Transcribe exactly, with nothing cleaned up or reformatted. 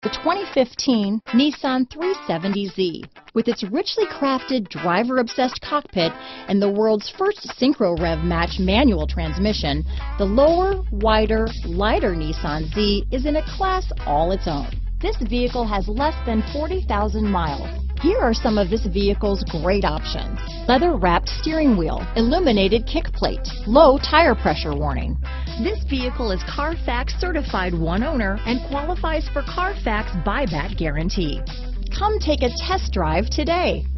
The twenty fifteen Nissan three seventy Z. With its richly crafted, driver-obsessed cockpit and the world's first synchro rev match manual transmission, the lower, wider, lighter Nissan Z is in a class all its own. This vehicle has less than forty thousand miles. Here are some of this vehicle's great options: leather-wrapped steering wheel, illuminated kick plate, low tire pressure warning. This vehicle is CARFAX certified one owner and qualifies for CARFAX buyback guarantee. Come take a test drive today.